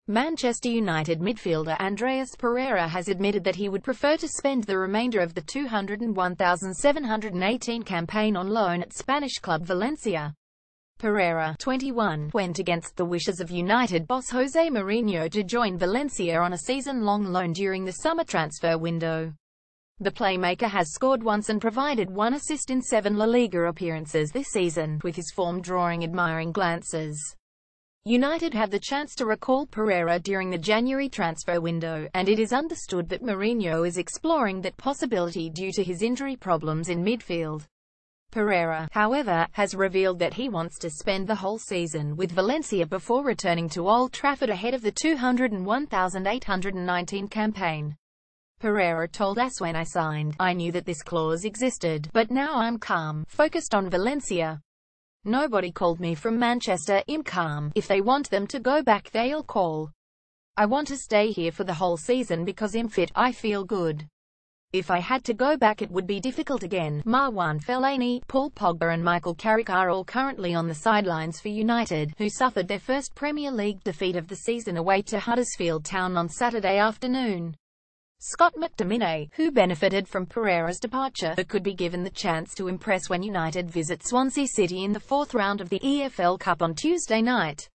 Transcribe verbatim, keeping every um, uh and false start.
Manchester United midfielder Andreas Pereira has admitted that he would prefer to spend the remainder of the two hundred one thousand seven hundred eighteen campaign on loan at Spanish club Valencia. Pereira, twenty-one, went against the wishes of United boss Jose Mourinho to join Valencia on a season-long loan during the summer transfer window. The playmaker has scored once and provided one assist in seven La Liga appearances this season, with his form drawing admiring glances. United had the chance to recall Pereira during the January transfer window, and it is understood that Mourinho is exploring that possibility due to his injury problems in midfield. Pereira, however, has revealed that he wants to spend the whole season with Valencia before returning to Old Trafford ahead of the two hundred one thousand eight hundred nineteen campaign. Pereira told us, "When I signed, I knew that this clause existed, but now I'm calm, focused on Valencia. Nobody called me from Manchester. I'm calm. If they want them to go back, they'll call. I want to stay here for the whole season because I'm fit, I feel good. If I had to go back it would be difficult again." Marwan Fellaini, Paul Pogba and Michael Carrick are all currently on the sidelines for United, who suffered their first Premier League defeat of the season away to Huddersfield Town on Saturday afternoon. Scott McTominay, who benefited from Pereira's departure, could be given the chance to impress when United visit Swansea City in the fourth round of the E F L Cup on Tuesday night.